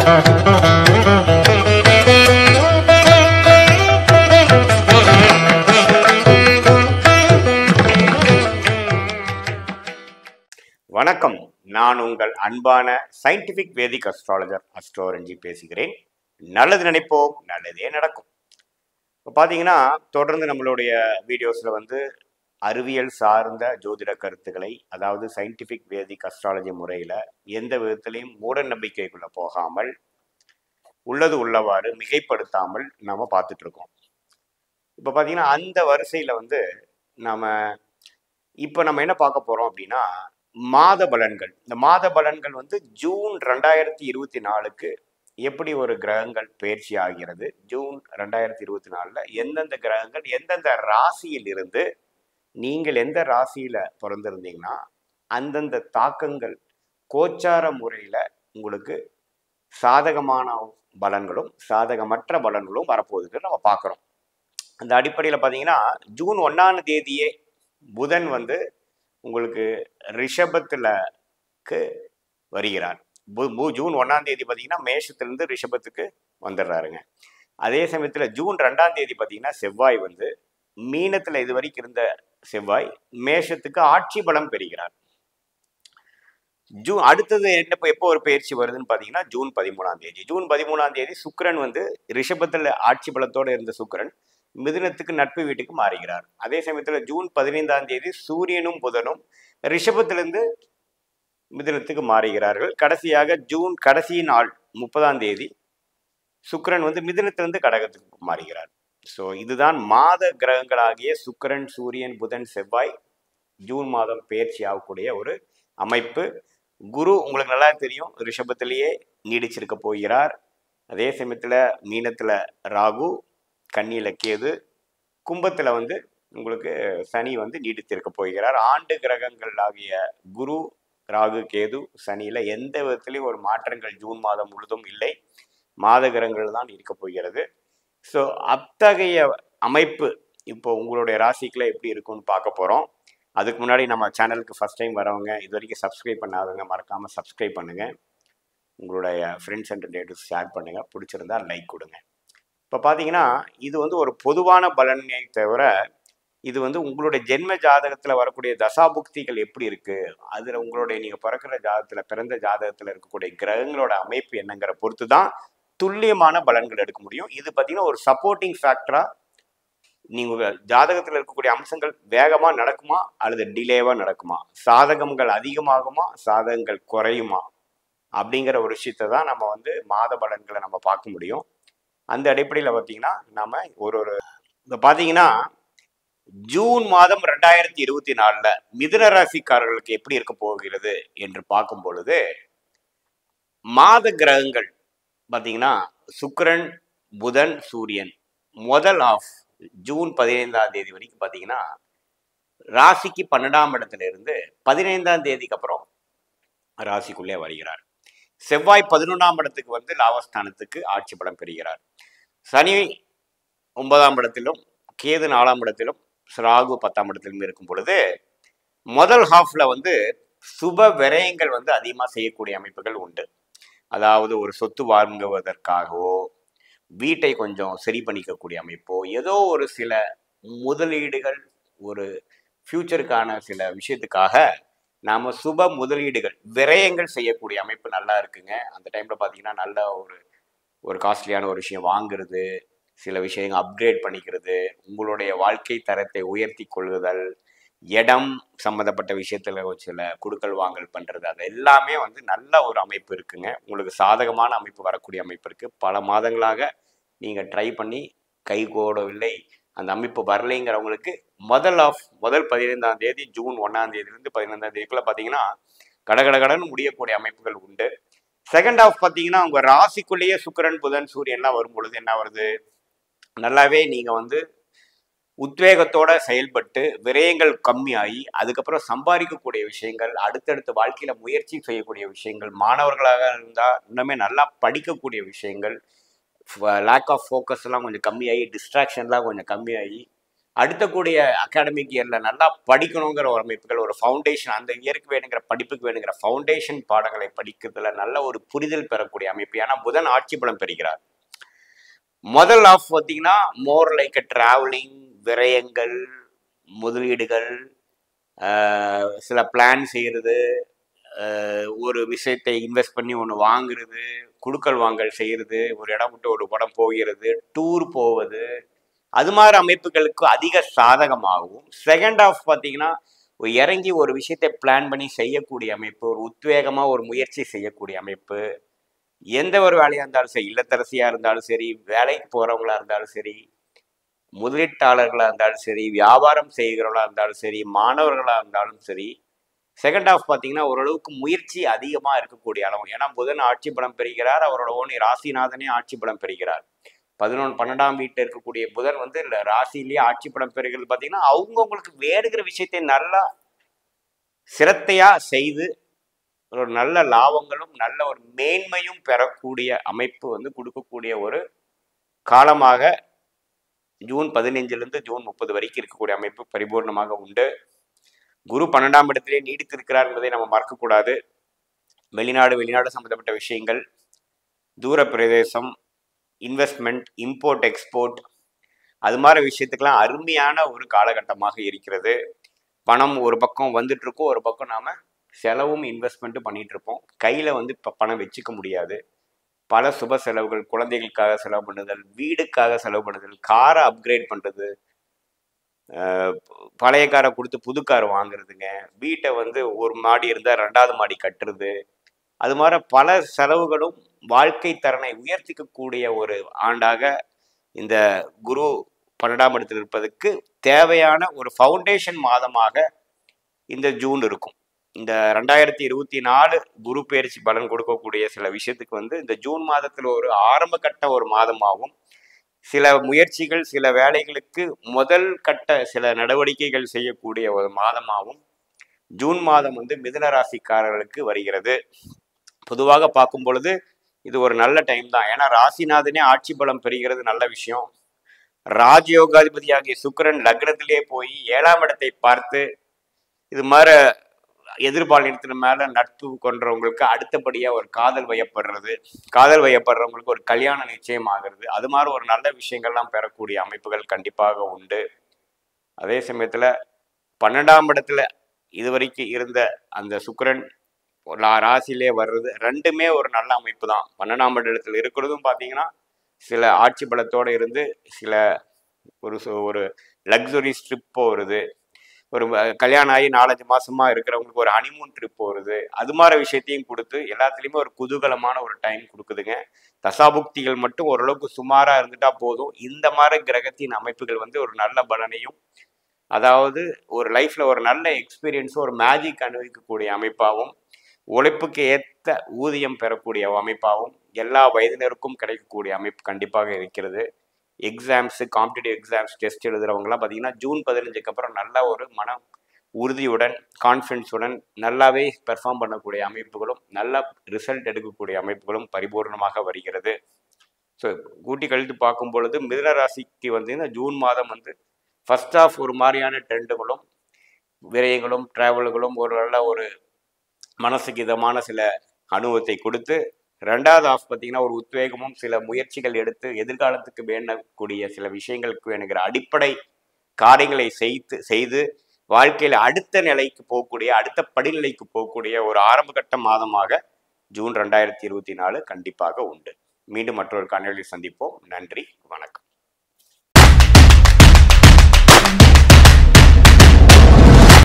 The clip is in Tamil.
வணக்கம். நான் உங்கள் அன்பான சயின்டிபிக் வேதிக் அஸ்ட்ராலஜர் அஸ்ட்ரோரஞ்சி பேசுகிறேன். நல்லது நினைப்போம், நல்லதே நடக்கும். இப்போ பார்த்தீங்கன்னா, தொடர்ந்து நம்மளுடைய வீடியோஸில் வந்து அறிவியல் சார்ந்த ஜோதிட கருத்துக்களை, அதாவது சயின்டிபிக் வேதிக் அஸ்ட்ராலஜி முறையில் எந்த விதத்திலையும் மூட நம்பிக்கைக்குள்ளே போகாமல், உள்ளது உள்ளவாறு மிகைப்படுத்தாமல் நம்ம பார்த்துட்டு இருக்கோம். இப்போ பார்த்தீங்கன்னா, அந்த வரிசையில் வந்து நம்ம என்ன பார்க்க போகிறோம் அப்படின்னா, மாத பலன்கள். இந்த மாத பலன்கள் வந்து ஜூன் 2024க்கு எப்படி ஒரு கிரகங்கள் பயிற்சி ஆகிறது, ஜூன் 2024 எந்தெந்த கிரகங்கள் எந்தெந்த ராசியில் இருந்து, நீங்கள் எந்த ராசியில பிறந்திருந்தீங்கன்னா அந்தந்த தாக்கங்கள் கோச்சார முறையில உங்களுக்கு சாதகமான பலன்களும் சாதகமற்ற பலன்களும் வரப்போகுதுன்னு நம்ம பார்க்குறோம். அந்த அடிப்படையில் பார்த்தீங்கன்னா, ஜூன் 1ஆம் தேதியே புதன் வந்து உங்களுக்கு ரிஷபத்துலக்கு வருகிறார். ஜூன் 1ஆம் தேதி பார்த்தீங்கன்னா மேஷத்திலிருந்து ரிஷபத்துக்கு வந்துடுறாருங்க. அதே சமயத்தில் ஜூன் 2ஆம் தேதி பார்த்தீங்கன்னா செவ்வாய் வந்து மீனத்தில் இது வரைக்கும் இருந்த செவ்வாய் மேஷத்துக்கு ஆட்சி பலம் பெறுகிறார். அடுத்தது எப்போ ஒரு பயிற்சி வருதுன்னு பார்த்தீங்கன்னா ஜூன் 13ஆம் தேதி. ஜூன் 13ஆம் தேதி சுக்கிரன் வந்து ரிஷபத்தில் ஆட்சி பலத்தோடு இருந்த சுக்கிரன் மிதுனத்துக்கு நட்பு வீட்டுக்கு மாறுகிறார். அதே சமயத்தில் ஜூன் 15ஆம் தேதி சூரியனும் புதனும் ரிஷபத்திலிருந்து மிதுனத்துக்கு மாறுகிறார்கள். கடைசியாக ஜூன் கடைசி நாள் 30ஆம் தேதி சுக்கிரன் வந்து மிதுனத்திலிருந்து கடகத்துக்கு மாறுகிறார். ஸோ இதுதான் மாத கிரகங்களாகிய சுக்கிரன், சூரியன், புதன், செவ்வாய் ஜூன் மாதம் பயிற்சி ஆகக்கூடிய ஒரு அமைப்பு. குரு உங்களுக்கு நல்லா தெரியும், ரிஷபத்திலேயே நீடிச்சிருக்க போகிறார். அதே சமயத்தில் மீனத்தில் ராகு, கன்னியில் கேது, கும்பத்தில் வந்து உங்களுக்கு சனி வந்து நீடித்திருக்க போகிறார். ஆண்டு கிரகங்கள் ஆகிய குரு, ராகு, கேது, சனியில் எந்த விதத்திலையும் ஒரு மாற்றங்கள் ஜூன் மாதம் முழுதும் இல்லை. மாத கிரகங்கள் தான் இருக்க போகிறது. ஸோ அத்தகைய அமைப்பு இப்போ உங்களுடைய ராசிக்குள்ள எப்படி இருக்குன்னு பார்க்க போகிறோம். அதுக்கு முன்னாடி நம்ம சேனலுக்கு ஃபஸ்ட் டைம் வரவங்க, இது வரைக்கும் சப்ஸ்கிரைப் பண்ணாதவங்க மறக்காமல் சப்ஸ்கிரைப் பண்ணுங்கள். உங்களுடைய ஃப்ரெண்ட்ஸ் அண்ட் ரிலேட்டிவ்ஸ் ஷேர் பண்ணுங்கள். பிடிச்சிருந்தா லைக் கொடுங்க. இப்போ பார்த்தீங்கன்னா, இது வந்து ஒரு பொதுவான பலனை தவிர, இது வந்து உங்களுடைய ஜென்ம ஜாதகத்தில் வரக்கூடிய தசாபுக்திகள் எப்படி இருக்குது, அதில் உங்களுடைய நீங்கள் பிறந்த ஜாதகத்தில் இருக்கக்கூடிய கிரகங்களோட அமைப்பு என்னங்கிற பொறுத்து தான் துல்லியமான பலன்கள் எடுக்க முடியும். இது பார்த்தீங்கன்னா ஒரு சப்போர்ட்டிங் ஃபேக்டராக நீங்கள் ஜாதகத்தில் இருக்கக்கூடிய அம்சங்கள் வேகமாக நடக்குமா அல்லது டிலேவாக நடக்குமா, சாதகங்கள் அதிகமாகுமா சாதகங்கள் குறையுமா அப்படிங்கிற ஒரு விஷயத்தை தான் நம்ம வந்து மாத பலன்களை நம்ம பார்க்க முடியும். அந்த அடிப்படையில் பார்த்தீங்கன்னா நம்ம இப்போ பார்த்தீங்கன்னா ஜூன் மாதம் 2024 மிதுன ராசிக்காரர்களுக்கு எப்படி இருக்க போகிறது என்று பார்க்கும் பொழுது, மாத கிரகங்கள் பார்த்தீங்கன்னா சுக்கிரன், புதன், சூரியன் முதல் ஆஃப் ஜூன் 15ஆம் தேதி வரைக்கும் பார்த்தீங்கன்னா ராசிக்கு 12ஆம் இடத்துல இருந்து 15ஆம் தேதிக்கு அப்புறம் ராசிக்குள்ளே வருகிறார். செவ்வாய் 11ஆம் இடத்துக்கு வந்து லாபஸ்தானத்துக்கு ஆட்சி பலம் பெறுகிறார். சனி 9ஆம் இடத்திலும், கேது 4ஆம் இடத்திலும், ராகு 10ஆம் இடத்திலும் இருக்கும் பொழுது முதல் ஹாஃப்ல வந்து சுப விரயங்கள் வந்து அதிகமாக செய்யக்கூடிய அமைப்புகள் உண்டு. அதாவது ஒரு சொத்து வாங்குவதற்காகவோ, வீட்டை கொஞ்சம் சரி பண்ணிக்கக்கூடிய அமைப்போ, ஏதோ ஒரு சில முதலீடுகள், ஒரு ஃபியூச்சருக்கான சில விஷயத்துக்காக நாம் சுப முதலீடுகள் விரயங்கள் செய்யக்கூடிய அமைப்பு நல்லா இருக்குங்க. அந்த டைமில் பார்த்தீங்கன்னா நல்ல ஒரு காஸ்ட்லியான ஒரு விஷயம் வாங்குறது, சில விஷயங்கள் அப்கிரேட் பண்ணிக்கிறது, உங்களுடைய வாழ்க்கை தரத்தை உயர்த்தி கொள்ளுதல், இடம் சம்மந்தப்பட்ட விஷயத்தில் சில கொடுக்கல் வாங்கல் பண்ணுறது, அது எல்லாமே வந்து நல்ல ஒரு அமைப்பு இருக்குங்க. உங்களுக்கு சாதகமான அமைப்பு வரக்கூடிய அமைப்பு இருக்குது. பல மாதங்களாக நீங்கள் ட்ரை பண்ணி கை கூடவில்லை, அந்த அமைப்பு வரலைங்கிறவங்களுக்கு முதல் 15ஆம் தேதி ஜூன் 1ஆம் தேதியிலிருந்து 15ஆம் தேதிக்குள்ளே பார்த்தீங்கன்னா கடகடகடன் முடியக்கூடிய அமைப்புகள் உண்டு. செகண்ட் ஹாஃப் பார்த்தீங்கன்னா உங்கள் ராசிக்குள்ளேயே சுக்கிரன், புதன், சூரியன்லாம் வரும் பொழுது என்ன வருது, நல்லாவே நீங்கள் வந்து உத்வேகத்தோட செயல்பட்டு விரயங்கள் கம்மியாகி அதுக்கப்புறம் சம்பாதிக்கக்கூடிய விஷயங்கள், அடுத்தடுத்த வாழ்க்கையில் முயற்சி செய்யக்கூடிய விஷயங்கள், மாணவர்களாக இருந்தால் இன்னுமே நல்லா படிக்கக்கூடிய விஷயங்கள், லேக் ஆஃப் ஃபோக்கஸ்லாம் கொஞ்சம் கம்மியாகி, டிஸ்ட்ராக்ஷன்லாம் கொஞ்சம் கம்மியாகி, அடுத்த கூடிய அகாடமிக் இயர்ல நல்லா படிக்கணுங்கிற ஒரு அமைப்புகள், ஒரு ஃபவுண்டேஷன், அந்த இயருக்கு வேணுங்கிற படிப்புக்கு வேணுங்கிற ஃபவுண்டேஷன் பாடங்களை படிக்கிறதுல நல்ல ஒரு புரிதல் பெறக்கூடிய அமைப்பு. ஏன்னா புதன் ஆட்சி பலம் பெறுகிறார். முதல் ஆஃப் பார்த்தீங்கன்னா மோர் லைக் டிராவலிங், விரயங்கள், முதலீடுகள், சில பிளான் செய்யறது, ஒரு விஷயத்தை இன்வெஸ்ட் பண்ணி ஒன்று வாங்குறது, குடுக்கல் வாங்கல் செய்யறது, ஒரு இடம் விட்டு ஒரு இடம் போகிறது, டூர் போவது, அது மாதிரி அமைப்புகளுக்கு அதிக சாதகமாகவும். செகண்ட் ஆஃப் பார்த்தீங்கன்னா இறங்கி ஒரு விஷயத்தை பிளான் பண்ணி செய்யக்கூடிய அமைப்பு, ஒரு உத்வேகமாக ஒரு முயற்சி செய்யக்கூடிய அமைப்பு. எந்த ஒரு வேலையாக இருந்தாலும் சரி, இல்லத்தரசியாக இருந்தாலும் சரி, வேலைக்கு போகிறவங்களா இருந்தாலும் சரி, முதலீட்டாளர்களாக இருந்தாலும் சரி, வியாபாரம் செய்கிறவர்களாக இருந்தாலும் சரி, மாணவர்களாக இருந்தாலும் சரி, செகண்ட் ஆஃப் பார்த்தீங்கன்னா ஓரளவுக்கு முயற்சி அதிகமாக இருக்கக்கூடிய அளவு. ஏன்னா புதன் ஆட்சி பலம் பெறுகிறார், அவரோட ஓனி ராசிநாதனே ஆட்சி பலம் பெறுகிறார். 12ஆம் வீட்டில் இருக்கக்கூடிய புதன் வந்து ராசியிலேயே ஆட்சி பலம் பெறுகிறது. பார்த்தீங்கன்னா அவங்கவுங்களுக்கு வேறுகிற விஷயத்தை நல்லா சிரத்தையா செய்து ஒரு நல்ல லாபங்களும் நல்ல ஒரு மேன்மையும் பெறக்கூடிய அமைப்பு வந்து கொடுக்கக்கூடிய ஒரு காலமாக ஜூன் 15லிருந்து ஜூன் 30 வரைக்கும் இருக்கக்கூடிய அமைப்பு பரிபூர்ணமாக உண்டு. குரு 12ஆம் இடத்திலே நீடித்திருக்கிறார் என்பதை நம்ம மறக்கக்கூடாது. வெளிநாடு சம்பந்தப்பட்ட விஷயங்கள், தூர பிரதேசம், இன்வெஸ்ட்மெண்ட், இம்போர்ட் எக்ஸ்போர்ட், அது மாதிரி விஷயத்துக்கெல்லாம் அருமையான ஒரு காலகட்டமாக இருக்கிறது. பணம் ஒரு பக்கம் வந்துட்டு இருக்கும், ஒரு பக்கம் நாம செலவும் இன்வெஸ்ட்மெண்ட்டும் பண்ணிட்டு இருப்போம். கையில வந்து இப்போ பணம் வச்சுக்க முடியாது. பல சுப செலவுகள், குழந்தைகளுக்காக செலவு பண்ணுதல், வீடுக்காக செலவு பண்ணுதல், காரை அப்கிரேட் பண்ணுறது, பழைய காரை கொடுத்து புது கார் வாங்குறதுங்க, வீட்டை வந்து ஒரு மாடி இருந்தால் 2வது மாடி கட்டுறது, அது மாதிரி பல செலவுகளும் வாழ்க்கை தரனை உயர்த்திக்கக்கூடிய ஒரு ஆண்டாக இந்த குரு 12ஆம் இடத்தில் இருப்பதற்கு தேவையான ஒரு ஃபவுண்டேஷன் மாதமாக இந்த ஜூன் இருக்கும். இந்த 2024 குரு பயிற்சி பலன் கொடுக்கக்கூடிய சில விஷயத்துக்கு வந்து இந்த ஜூன் மாதத்தில் ஒரு ஆரம்ப கட்ட ஒரு மாதமாகவும், சில முயற்சிகள், சில வேலைகளுக்கு முதல் கட்ட சில நடவடிக்கைகள் செய்யக்கூடிய ஒரு மாதமாகவும் ஜூன் மாதம் வந்து மிதுன ராசிக்காரர்களுக்கு வருகிறது. பொதுவாக பார்க்கும் பொழுது இது ஒரு நல்ல டைம் தான். ஏன்னா ராசிநாதனே ஆட்சி பலம் பெறுகிறது, நல்ல விஷயம். ராஜயோகாதிபதியாகிய சுக்கிரன் லக்னத்திலே போய் 7ஆம் இடத்தை பார்த்து இது மாதிரி எதிர்பாலினத்தின் மேல நட்பு கொண்டவங்களுக்கு அடுத்தபடியா ஒரு காதல் வயப்படுறவங்களுக்கு ஒரு கல்யாணம் நிச்சயம் ஆகிறது. அது மாதிரி ஒரு நல்ல விஷயங்கள்லாம் பெறக்கூடிய அமைப்புகள் கண்டிப்பாக உண்டு. அதே சமயத்துல 12ஆம் இடத்துல இதுவரைக்கும் இருந்த அந்த சுக்கிரன் ராசியிலே வர்றது ரெண்டுமே ஒரு நல்ல அமைப்பு தான். 12ஆம் இடத்துல இருக்கிறதும் பார்த்தீங்கன்னா சில ஆட்சி பலத்தோடு இருந்து சில ஒரு லக்ஸுரி ட்ரிப் போகிறது, ஒரு கல்யாணம் ஆகி 4-5 மாசமா இருக்கிறவங்களுக்கு ஒரு ஹனிமூன் ட்ரிப் போகிறது, அது மாதிரி விஷயத்தையும் கொடுத்து எல்லாத்துலேயுமே ஒரு குதூகலமான ஒரு டைம் கொடுக்குதுங்க. தசாபுக்திகள் மட்டும் ஓரளவுக்கு சுமாராக இருந்துட்டா போதும். இந்த மாதிரி கிரகத்தின் அமைப்புகள் வந்து ஒரு நல்ல பலனையும், அதாவது ஒரு லைஃப்ல ஒரு நல்ல எக்ஸ்பீரியன்ஸும் ஒரு மேஜிக் அனுபவிக்கக்கூடிய அமைப்பாகவும், உழைப்புக்கு ஏற்ற ஊதியம் பெறக்கூடிய அமைப்பாகவும் எல்லா வயதினருக்கும் கிடைக்கக்கூடிய அமைப்பு கண்டிப்பாக இருக்கிறது. எக்ஸாம்ஸு, காம்படிட்டிவ் எக்ஸாம்ஸ், டெஸ்ட் எழுதுறவங்கலாம் பார்த்தீங்கன்னா ஜூன் 15க்கு அப்புறம் நல்ல ஒரு மன உறுதியுடன், கான்ஃபிடன்ஸுடன் நல்லாவே பெர்ஃபார்ம் பண்ணக்கூடிய அமைப்புகளும், நல்ல ரிசல்ட் எடுக்கக்கூடிய அமைப்புகளும் பரிபூர்ணமாக வருகிறது. ஸோ கூட்டி கழித்து பார்க்கும் பொழுது மிதுன ராசிக்கு வந்து இந்த ஜூன் மாதம் வந்து ஃபர்ஸ்ட் ஆஃப் ஒரு மாதிரியான ட்ரெண்டுகளும், விரயங்களும், ட்ராவல்களும், ஒரு நல்ல ஒரு மனசுக்கு இதமான சில அனுபவத்தை கொடுத்து, 2வது ஆஃப் பார்த்தீங்கன்னா ஒரு உத்வேகமும், சில முயற்சிகள் எடுத்து எதிர்காலத்துக்கு வேண்டக்கூடிய சில விஷயங்களுக்கு வேணுங்கிற அடிப்படை காரியங்களை செய்து வாழ்க்கையில் அடுத்த நிலைக்கு போகக்கூடிய, அடுத்த படிநிலைக்கு போகக்கூடிய ஒரு ஆரம்ப கட்ட மாதமாக ஜூன் 2024 கண்டிப்பாக உண்டு. மீண்டும் மற்றொரு காணொளியில் சந்திப்போம். நன்றி, வணக்கம்.